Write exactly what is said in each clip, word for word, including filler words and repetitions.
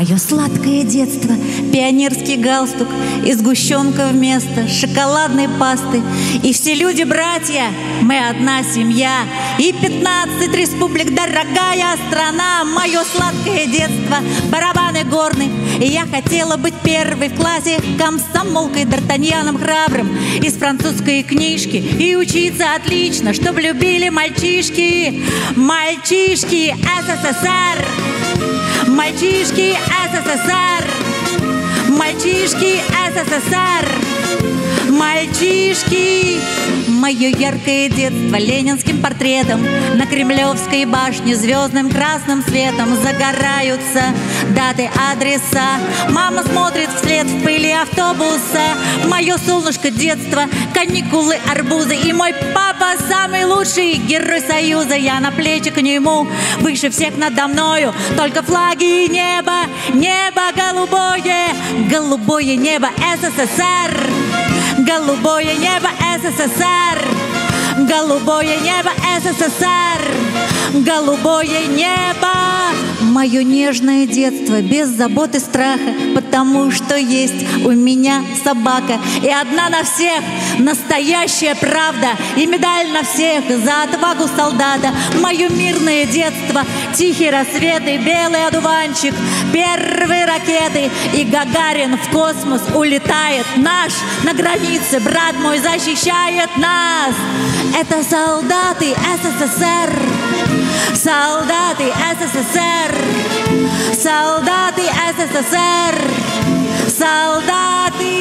Мое сладкое детство, пионерский галстук и сгущенка вместо шоколадной пасты. И все люди братья, мы одна семья, и пятнадцать республик, дорогая страна. Мое сладкое детство, барабаны горны, и я хотела быть первой в классе, комсомолкой, д'Артаньяном храбрым из французской книжки, и учиться отлично, чтоб любили мальчишки. Мальчишки СССР, мальчишки СССР, мальчишки СССР, мальчишки. Мое яркое детство ленинским портретом на Кремлевской башне звездным красным светом загораются даты, адреса. Мама смотрит вслед в пыли автобуса. Мое солнышко детства, каникулы, арбузы. И мой папа самый лучший герой Союза. Я на плечи к нему, выше всех надо мною только флаги и небо. Небо голубое, голубое небо СССР. Голубое небо СССР, голубое небо СССР, голубое небо. Мое нежное детство без забот и страха, потому что есть у меня собака. И одна на всех настоящая правда, и медаль на всех за отвагу солдата. Мое мирное детство, тихий рассвет и белый одуванчик, первые ракеты, и Гагарин в космос улетает наш. На границе брат мой защищает нас. Это солдаты СССР, солдаты СССР, солдаты СССР, солдаты.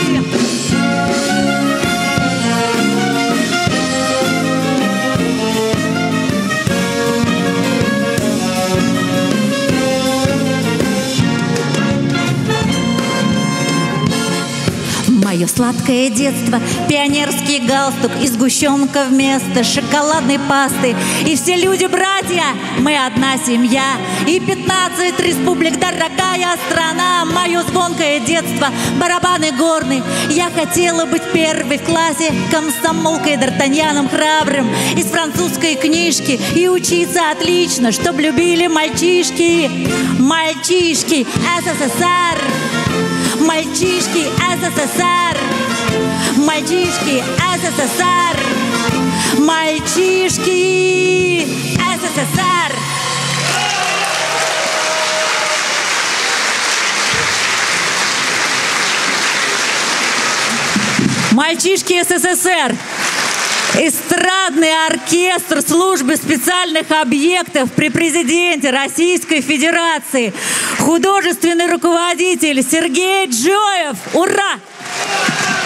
Мое сладкое детство, пионерский галстук и сгущенка вместо шоколадной пасты. И все люди братья, мы одна семья, и пятнадцать республик, дорогая страна. Мое звонкое детство, барабаны горны, я хотела быть первой в классе, комсомолкой, д'Артаньяном храбрым из французской книжки, и учиться отлично, чтоб любили мальчишки. Мальчишки СССР, мальчишки СССР, мальчишки СССР, мальчишки СССР. Мальчишки СССР. Эстрадный оркестр службы специальных объектов при президенте Российской Федерации. Художественный руководитель Сергей Джоев. Ура!